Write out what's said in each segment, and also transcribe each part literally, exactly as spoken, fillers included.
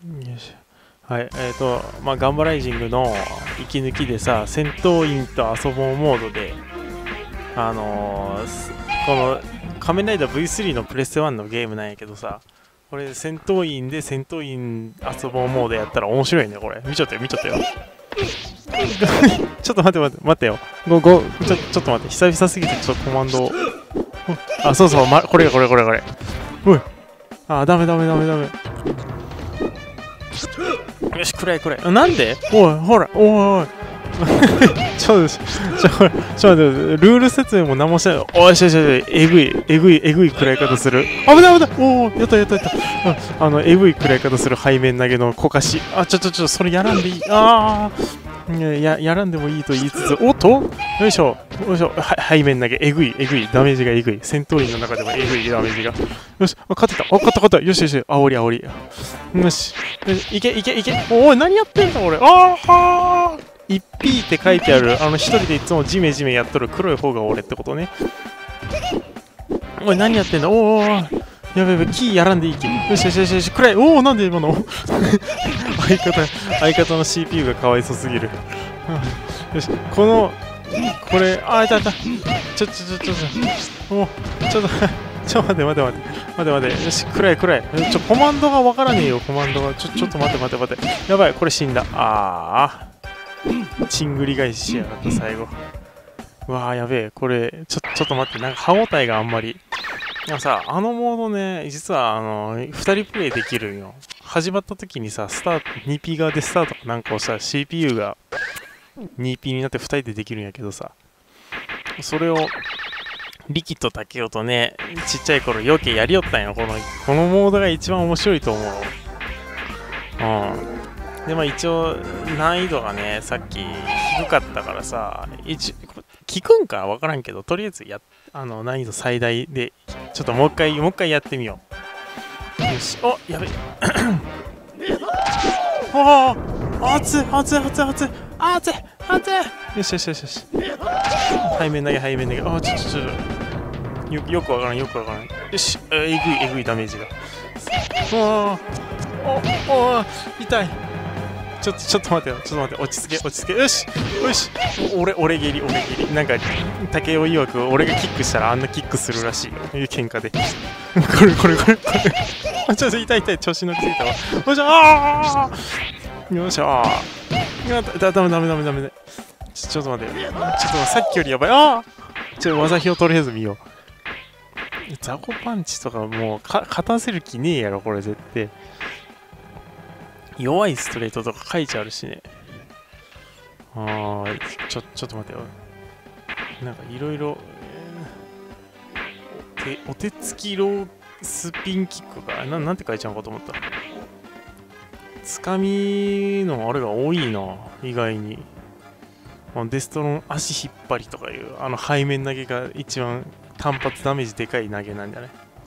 よし。はい、えっ、ー、と、まあ、ガンバライジングの息抜きでさ、戦闘員と遊ぼうモードで、あのー、この仮面ライダー ブイスリー のプレステワンのゲームなんやけどさ、これ戦闘員で戦闘員遊ぼうモードやったら面白いね、これ。見ちゃったよ、見ちゃったよ。ちょっと待って待って、待ってよ。ご、ご、ちょ、ちょっと待って、久々すぎてちょっとコマンドを。あ、そうそう、ま、これこれこれこれ。おい。あ、ダメダメダメダメ。よし、暗い暗い。なんでおい、ほら、おいおい。ちょ、ちょ、ちょ、ちょ、待って、ルール説明も何もしてない。おいしょしょ、えぐい、えぐい、えぐい暗い方する。危ない危ない。おお、やったやったやった。あの、えぐい暗い方する背面投げのこかし。あ、ちょちょちょ、それやらんでいい。ああ。や、やらんでもいいと言いつつ、おっとよいしょ、よいしょ、は背面投げ、えぐい、えぐい、ダメージがえぐい。戦闘員の中でもえぐいダメージが。よし、勝ってた、あ、勝った勝った、よしよし、煽り煽り。よし、いけいけいけ、おい、何やってんだ俺。ああ いちピー って書いてある、あの、一人でいつもジメジメやっとる黒い方が俺ってことね。おい、何やってんだ、おおおやべやべ、キーやらんでいいき。よしよしよしよし、暗い。おお、なんで今の相方、相方の シーピーユー がかわいそすぎる。よし、この、これ、あ、いたいた。ちょ、ちょ、ちょ、ちょ、ちょ、もう、ちょっと、ちょ、待て待て待て。待て待て。よし、暗い暗い。ちょ、コマンドがわからねえよ、コマンドが。ちょ、ちょっと待って待って待って。やばい、これ死んだ。ああ。チングリ返ししやがった、最後。うわあ、やべえ。これ、ちょ、ちょっと待って。なんか歯応えがあんまり。あさ、あのモードね、実はあのふたりプレイできるんよ。始まった時にさ、スタート ツーピー 側でスタートかなんかをしたら シーピーユー が ツーピー になってふたりでできるんやけどさ、それをリキッド竹雄とね、ちっちゃい頃よけやりよったんよ。このこのモードが一番面白いと思う。うん。で、まあ一応難易度がね、さっき低かったからさ、一聞くんかわからんけど、とりあえずやあの難易度最大でちょっともう一回もう一回やってみよう。よし、お、やべおお、熱い熱い熱い熱い熱い熱い。よしよしよしよし、背面投げ背面投げ。あ、ちょちょちょよよくわからんよくわからん。よし、えぐいえぐいダメージが。おおおお、痛い。ちょっとちょっと待ってよ、ちょっと待って、落ち着け落ち着け。よしよし、俺俺蹴り俺蹴り。なんか竹雄曰く俺がキックしたらあんなキックするらしいよ、喧嘩で。これこれこれこれあ、ちょっと痛い痛い、調子乗りすぎたわ。よっしゃあー、よっしゃー、いやだだめだめだめだめ。ちょちょっと待ってよ、ちょっとさっきよりやばい。ああ、ちょっと技表とりあえず見よう。ザコパンチとかもうか勝たせる気ねえやろこれ絶対。弱いストレートとか書いてあるしね。あー、ちょ、ちょっと待ってよ。なんかいろいろ、お手つきロースピンキックかな、なんて書いちゃうのかと思った。つかみのあれが多いな、意外に。デストロン足引っ張りとかいう、あの背面投げが一番単発ダメージでかい投げなんじゃない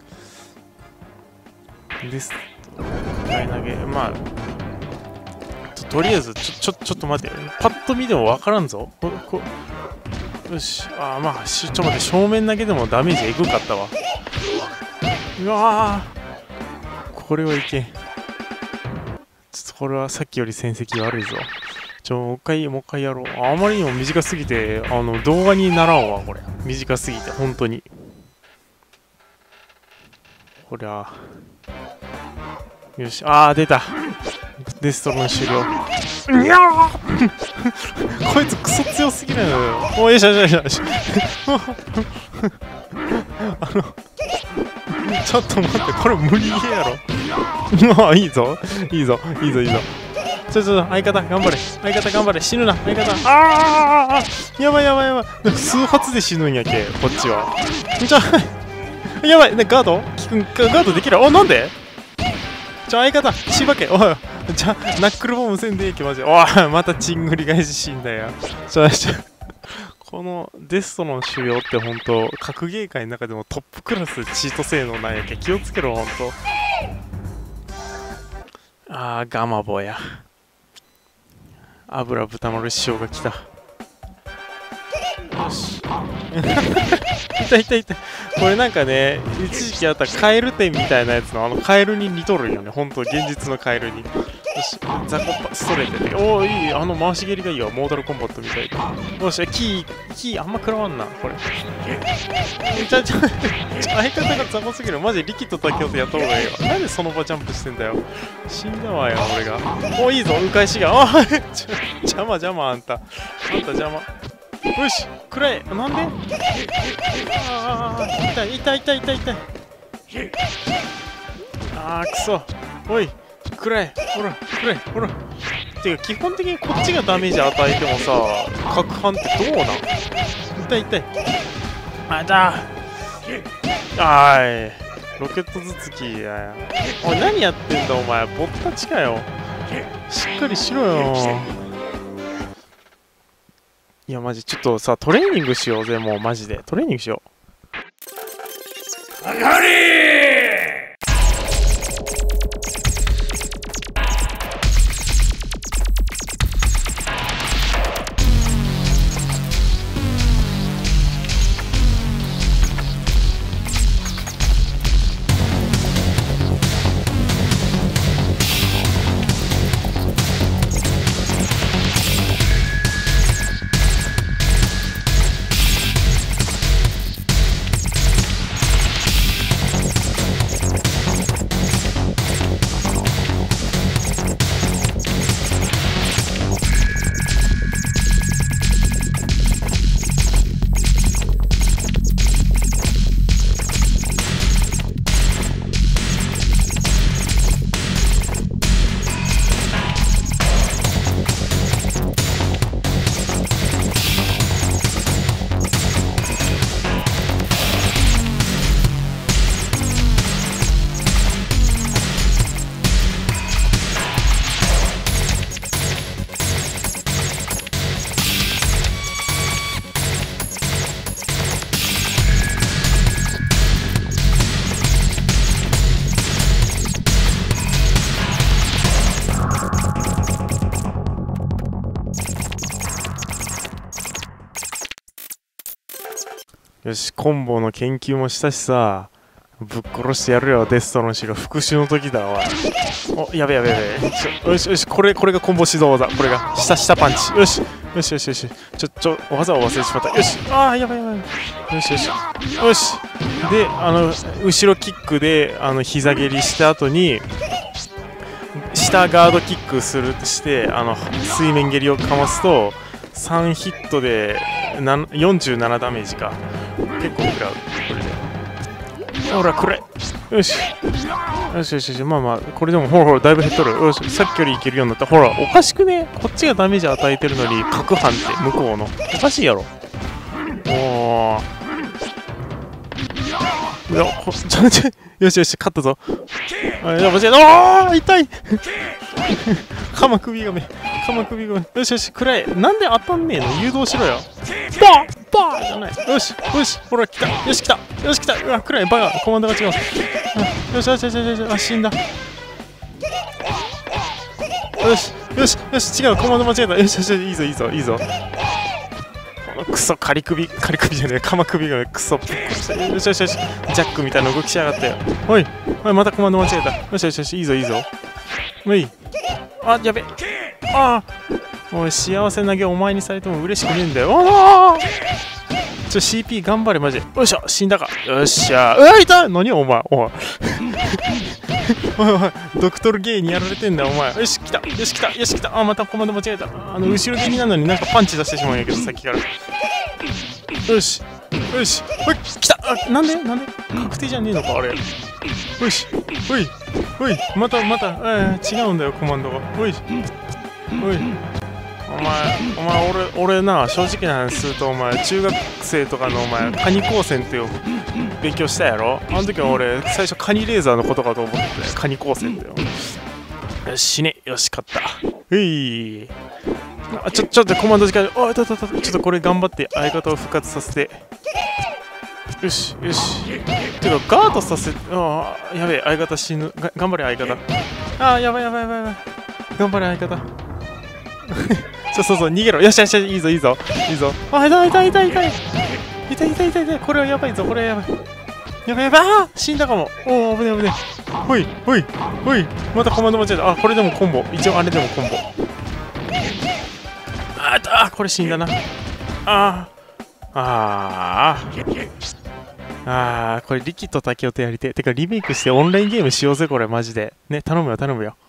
デストロン投げ、まあ、と, とりあえずちょ、ちょ、ちょっと待って、パッと見でも分からんぞ。ここよし、あー、まあ、ちょっと待って、正面投げでもダメージエグかったわ。うわー、これはいけん。ちょっとこれはさっきより戦績悪いぞ。ちょ、もう一回、もう一回やろう。あまりにも短すぎて、あの、動画にならんわ、これ。短すぎて、本当に。こりゃ。よし、あー、出た。デストロン終了。いやーこいつクソ強すぎるのよ。おい、よしよしよしよし。あの、ちょっと待って、これ無理ゲーやろ。もういいぞ、いいぞ、いいぞ、いいぞ。ちょちょ、相方頑張れ、相方頑張れ、死ぬな、相方。ああ、やばいやばいやばい。数発で死ぬんやけ、こっちは。ちょ、やばい、ね、ガード聞くん、ガードできる。お、なんでちょ、相方、しばけ、おい、じゃ、ナックルボムせんでいいきマジで。おい、またチングリ返し死んだよ。ちょ、ちょ、このデストの狩猟ってほんと、格ゲー界の中でもトップクラスチート性能なんやけ。気をつけろ、ほんと。あー、ガマボや。油豚丸師匠が来た。 よしいたいたいた。これなんかね、一時期あったカエル店みたいなやつのあのカエルに似とるんよね。ほんと現実のカエルに。よし、ザコパストレートで。おお、いい、あの回し蹴りがいいわ。モータルコンバットみたいで。よし、キー、キーあんま食らわんな、これ。ちゃちゃ、相方がザコすぎる。マジでリキッドだけをやった方がいいわ。なんでその場ジャンプしてんだよ。死んだわよ、俺が。お、いいぞ、迂回しが。あ邪魔邪魔、あんた。あんた邪魔。よし、くらえ。なんでああ、痛い、痛い、痛い、痛い、痛い。ああ、くそ。おい、くらえ。ほら、くらえ、ほら。てか、基本的にこっちがダメージ与えてもさ、角反ってどうなん？痛い、痛い。あ、痛い。あーい。ロケット頭突きや。おい、何やってんだ、お前。ぼったちかよ。しっかりしろよ。いや、マジ、ちょっとさ、トレーニングしようぜ、もう、マジで。トレーニングしよう。上がりー！よし、コンボの研究もしたしさ、ぶっ殺してやるよ、デストロン氏が復讐の時だ、おい。お、やべやべやべ。よしよし、これ、これがコンボ指導技。これが、下下パンチ。よし、よしよしよし。ちょ、ちょ、技を忘れてしまった。よし、あー、やばいやばい。よしよし。よし。で、あの、後ろキックで、あの、膝蹴りした後に、下ガードキックするとして、あの、水面蹴りをかますと、さんヒットでよんじゅうななダメージか。結構食らう、これで。ほら、これ。よし。よしよしよし。まあまあ、これでも、ほらほら、だいぶ減っとる。よし、さっきよりいけるようになった。ほら、おかしくね？こっちがダメージ与えてるのに、角反って、向こうの。おかしいやろ。おー。いや、ほちょちょ、よしよし、勝ったぞ。あ、やばい、おー、痛いカマ首がめ、カマ首がめ。よしよし、くらえ。なんで当たんねえの？誘導しろよ。バーバーじゃない。よし、よし、ほら、来た。よし、来た。よし、来た。うわ、くらえ、バカ。コマンドが違う。よしよしよしよし、あ、死んだ。よし、よし、よし、違う。コマンド間違えた。よしよし、いいぞ、いいぞ、いいぞ。このクソ、仮首、仮首じゃねえ、カマ首がクソ。よしよしよし、ジャックみたいな動きしやがってよ。おい、おい、またコマンド間違えた。よしよしよし、いいぞ、いいぞ。おい。あ、やべ。ああ。おい、幸せ投げお前にされても嬉しくねえんだよ。おーちょ、シーピー 頑張れ、マジで。よっしゃ、死んだか。よっしゃ。うわ、いた何お前。おい。おいおい、ドクトルゲイにやられてんだよ、お前。よし、来た。よし、来た。よし、来た。あ、またコマンド間違えた。あの、後ろ蹴りなのになんかパンチ出してしまうんやけど、さっきから。よし。よし。ほい、来た。あ、なんでなんで確定じゃねえのか、あれ。よし。ほい。ほい。また、また、えー、違うんだよ、コマンドが。ほい。おい、お前、お前、俺、俺な、正直な話すると、お前、中学生とかのお前、カニ光線っていう勉強したやろ？あの時は俺、最初カニレーザーのことかと思ってた、カニ光線だよ。よし、死ね。よし、勝った。うい。あ、ちょ、ちょっとコマンド時間、おい、ちょっと、ちょっとこれ頑張って相方を復活させて。よし、よし。てか、ガードさせ、ああ、やべえ、相方死ぬ。が頑張れ、相方。ああ、やばいやばいやばいやばい。頑張れ、相方。 そうそうそう、逃げろ。よしよしよし、いいぞいいぞいいぞ。あ、痛い痛い痛い痛い痛い痛い痛い痛い。これはやばいぞ、これはやばい。やばいやばい。あー、死んだかも。おお、危ね危ね。ほいほいほい。またコマンド間違えた。あ、これでもコンボ。一応あれでもコンボ。あー、あ、これ死んだな。あーあーあー、これリキッド竹雄とやりてえ。てかリメイクしてオンラインゲームしようぜ、これマジで。ね、頼むよ頼むよ。